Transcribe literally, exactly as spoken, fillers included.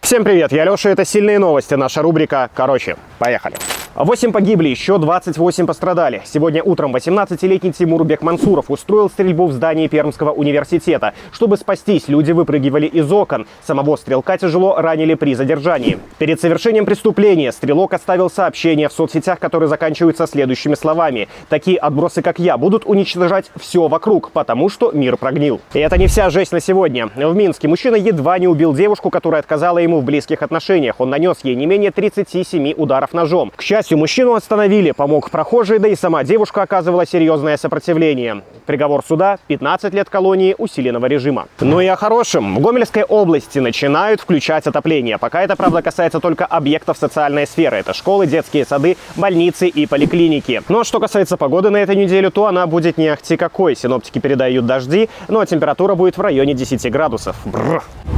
Всем привет, я Леша, это «Сильные новости», наша рубрика «Короче». Поехали. восемь погибли, еще двадцать восемь пострадали. Сегодня утром восемнадцатилетний Тимур Бекмансуров устроил стрельбу в здании Пермского университета. Чтобы спастись, люди выпрыгивали из окон. Самого стрелка тяжело ранили при задержании. Перед совершением преступления стрелок оставил сообщение в соцсетях, которые заканчиваются следующими словами: «Такие отбросы, как я, будут уничтожать все вокруг, потому что мир прогнил». И это не вся жесть на сегодня. В Минске мужчина едва не убил девушку, которая отказала ему в близких отношениях. Он нанес ей не менее тридцати семи ударов ножом. К счастью, мужчину остановили, помог прохожий, да и сама девушка оказывала серьезное сопротивление. Приговор суда – пятнадцать лет колонии усиленного режима. Ну и о хорошем. В Гомельской области начинают включать отопление. Пока это, правда, касается только объектов социальной сферы. Это школы, детские сады, больницы и поликлиники. Ну а что касается погоды на эту неделю, то она будет не ахти какой. Синоптики передают дожди, но температура будет в районе десяти градусов. Бррр.